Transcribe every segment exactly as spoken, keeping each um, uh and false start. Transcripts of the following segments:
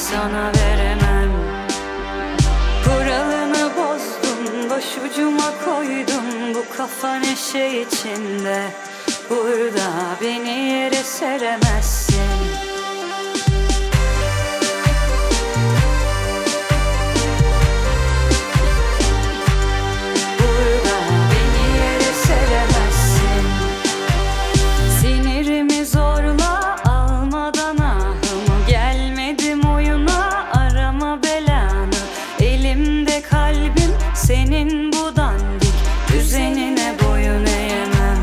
sana veremem. Kuralını bozdum, başucuma koydum. Bu kafa neşe içinde, burada beni yere seremezsin. Senin bu dandik düzenine boyun eğemem.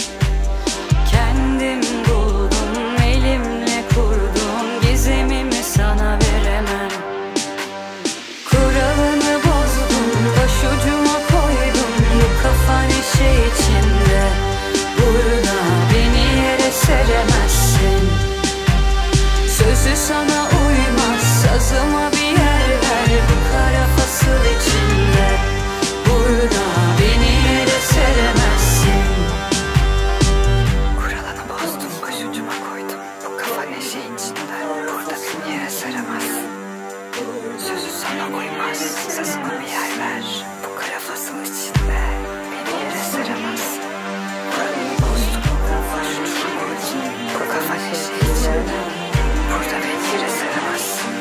Kendim buldum, elimle kurdum, gizemimi sana veremem. Kuralını bozdum, başucuma koydum. Bu kafa neşe içinde, burada beni yere seremezsin. Sözü sana uymaz, sazıma bir yer ver. Bu kara fasıl içinde, burada beni yere seremezsin. Kuralını bozdum, başucuma koydum. Bu kafa neşe içinde, burada beni yere seremezsin. Sözü sana uymaz, sazıma bir yer ver. Bu kara fasıl içinde, beni yere seremezsin. Kuralını bozdum, başucuma koydum. Bu kafa neşe içinde, burada beni yere seremezsin.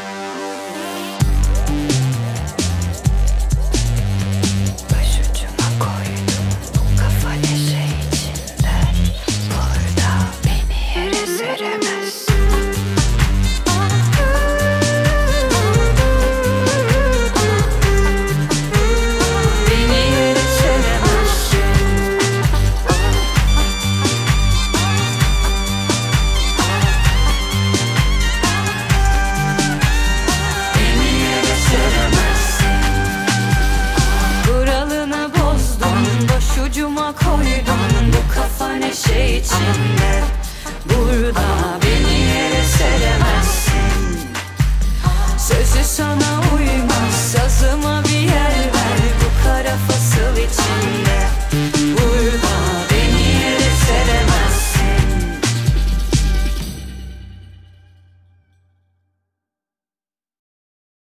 Başucuma koydum, bu kafa neşe içinde, burada beni yere seremezsin. Beni yere seremezsin. Beni yere seremezsin. Kuralını bozdum, başucuma koydum. Bu kafa neşe içinde, burada beni yere seremezsin. Sözü sana uymaz, sazıma bir yer